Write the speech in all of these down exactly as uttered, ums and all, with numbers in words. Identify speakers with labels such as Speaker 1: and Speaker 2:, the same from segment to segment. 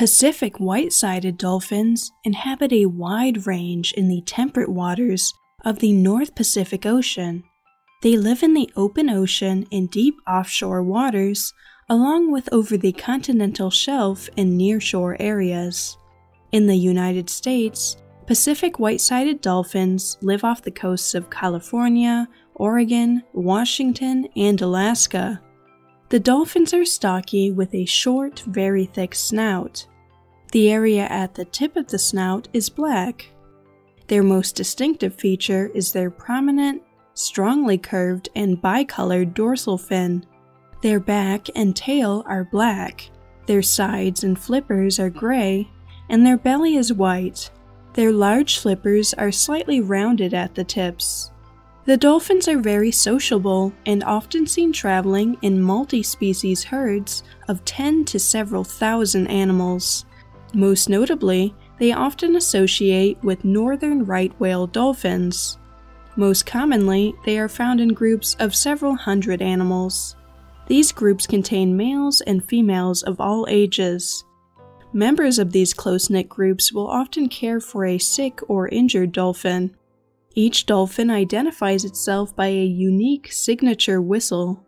Speaker 1: Pacific white-sided dolphins inhabit a wide range in the temperate waters of the North Pacific Ocean. They live in the open ocean and deep offshore waters, along with over the continental shelf and nearshore areas. In the United States, Pacific white-sided dolphins live off the coasts of California, Oregon, Washington, and Alaska. The dolphins are stocky with a short, very thick snout. The area at the tip of the snout is black. Their most distinctive feature is their prominent, strongly curved, and bicolored dorsal fin. Their back and tail are black, their sides and flippers are gray, and their belly is white. Their large flippers are slightly rounded at the tips. The dolphins are very sociable and often seen traveling in multi-species herds of ten to several thousand animals. Most notably, they often associate with northern right whale dolphins. Most commonly, they are found in groups of several hundred animals. These groups contain males and females of all ages. Members of these close-knit groups will often care for a sick or injured dolphin. Each dolphin identifies itself by a unique signature whistle.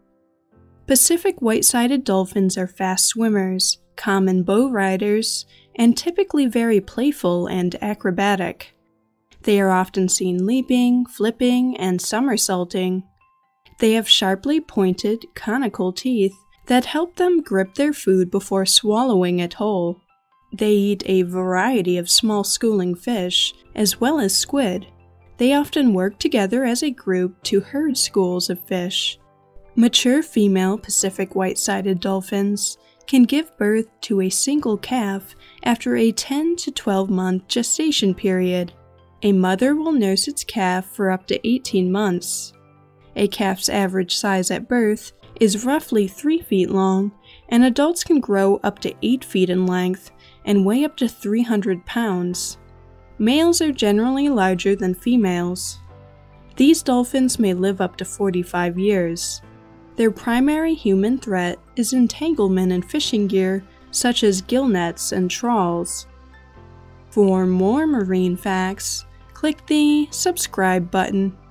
Speaker 1: Pacific white-sided dolphins are fast swimmers, common bow riders, and typically very playful and acrobatic. They are often seen leaping, flipping, and somersaulting. They have sharply pointed, conical teeth that help them grip their food before swallowing it whole. They eat a variety of small schooling fish, as well as squid. They often work together as a group to herd schools of fish. Mature female Pacific white-sided dolphins can give birth to a single calf after a ten to twelve month gestation period. A mother will nurse its calf for up to eighteen months. A calf's average size at birth is roughly three feet long, and adults can grow up to eight feet in length and weigh up to three hundred pounds. Males are generally larger than females. These dolphins may live up to forty-five years. Their primary human threat is entanglement in fishing gear such as gill nets and trawls. For more marine facts, click the subscribe button.